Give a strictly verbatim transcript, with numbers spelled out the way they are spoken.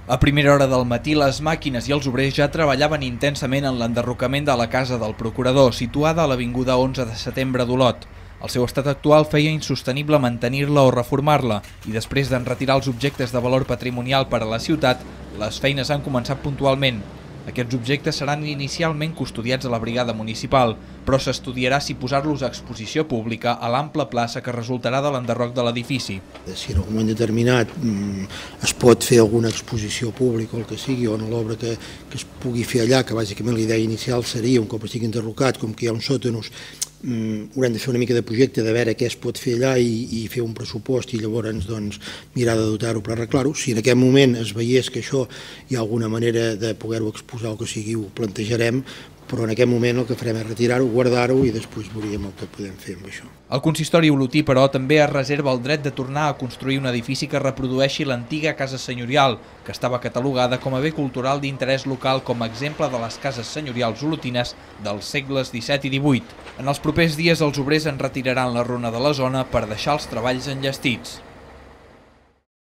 A primera hora del matí, les màquines i els obrers ja treballaven intensament en l'enderrocament de la casa del procurador, situada a l'avinguda onze de setembre d'Olot. El seu estat actual feia insostenible mantenir-la o reformar-la, i després d'enretirar els objectes de valor patrimonial per a la ciutat, les feines han començat puntualment. Aquests objectes seran inicialment custodiats a la brigada municipal, però s'estudiarà si posar-los a exposició pública a l'ample plaça que resultarà de l'enderroc de l'edifici. Si en algun moment determinat es pot fer alguna exposició pública o el que sigui, o en l'obra que, que es pugui fer allà, que bàsicament la idea inicial seria, un cop estigui enderrocat, com que hi ha uns sòtanos, haurem de fer una mica de projecte de veure què es pot fer allà i, i fer un pressupost i llavors doncs, mirar de dotar-ho per arreglar-ho. Si en aquest moment es veiés que això hi ha alguna manera de poder-ho exposar o que sigui, ho plantejarem, però en aquest moment el que farem és retirar-ho, guardar-ho i després veuríem el que podem fer amb això. El consistori olotí, però, també es reserva el dret de tornar a construir un edifici que reprodueixi l'antiga casa senyorial, que estava catalogada com a bé cultural d'interès local com a exemple de les cases senyorials olotines dels segles disset i divuit. En els propers dies els obrers en retiraran la runa de la zona per deixar els treballs enllestits.